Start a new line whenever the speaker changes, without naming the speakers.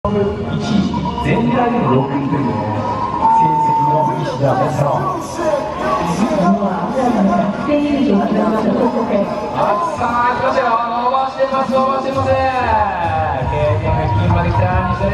1位、全体でも6位という、成績の西田メサロ。さあ、来ましたよ。伸ばしてます、伸ばしてます。経験が金まで来た西田